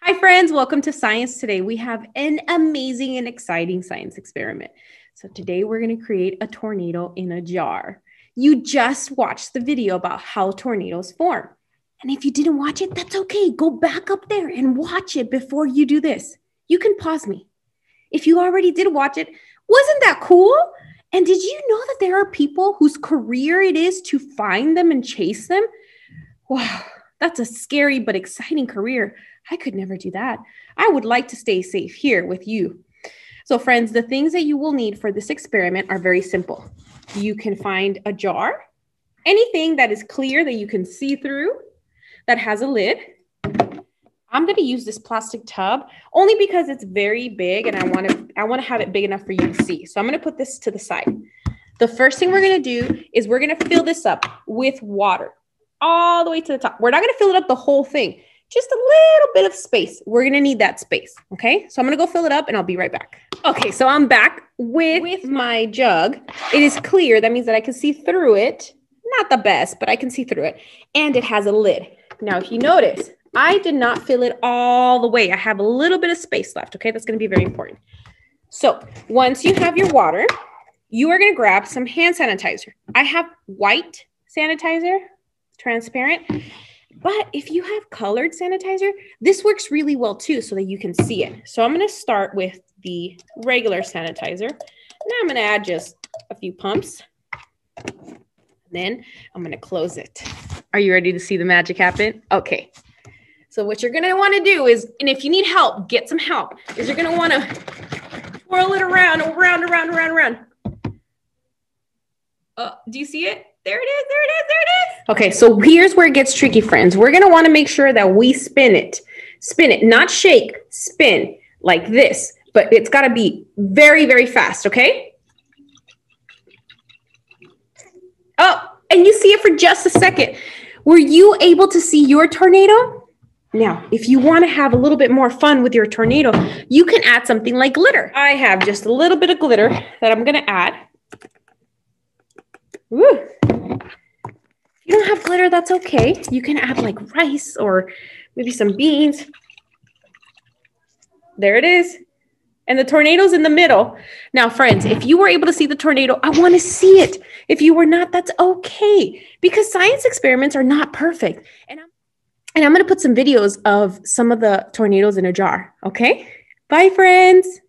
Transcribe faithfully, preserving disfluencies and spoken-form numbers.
Hi friends, welcome to Science Today. We have an amazing and exciting science experiment. So today we're going to create a tornado in a jar. You just watched the video about how tornadoes form. And if you didn't watch it, that's okay. Go back up there and watch it before you do this. You can pause me. If you already did watch it, wasn't that cool? And did you know that there are people whose career it is to find them and chase them? Wow, that's a scary but exciting career. I could never do that. I would like to stay safe here with you. So friends, the things that you will need for this experiment are very simple. You can find a jar, anything that is clear that you can see through, that has a lid. I'm going to use this plastic tub only because it's very big and I want to I want to have it big enough for you to see. So I'm going to put this to the side. The first thing we're going to do is we're going to fill this up with water all the way to the top. We're not going to fill it up the whole thing. Just a little bit of space. We're going to need that space. Okay. So I'm going to go fill it up and I'll be right back. Okay. So I'm back with, with my jug. It is clear. That means that I can see through it. Not the best, but I can see through it. And it has a lid. Now, if you notice, I did not fill it all the way. I have a little bit of space left. Okay. That's going to be very important. So once you have your water, you are going to grab some hand sanitizer. I have white sanitizer, transparent. But if you have colored sanitizer, this works really well too, so that you can see it. So I'm going to start with the regular sanitizer. Now I'm going to add just a few pumps. Then I'm going to close it. Are you ready to see the magic happen? Okay. So what you're going to want to do is, and if you need help, get some help, is you're going to want to twirl it around, around, around, around, around. Uh, do you see it? There it is, there it is, there it is. Okay, so here's where it gets tricky, friends. We're gonna wanna make sure that we spin it. Spin it, not shake, spin like this. But it's gotta be very, very fast, okay? Oh, and you see it for just a second. Were you able to see your tornado? Now, if you wanna have a little bit more fun with your tornado, you can add something like glitter. I have just a little bit of glitter that I'm gonna add. Woo. If you don't have glitter, that's okay. You can add like rice or maybe some beans. There it is. And the tornado's in the middle. Now, friends, if you were able to see the tornado, I want to see it. If you were not, that's okay. Because science experiments are not perfect. And I'm, and I'm going to put some videos of some of the tornadoes in a jar. Okay? Bye, friends.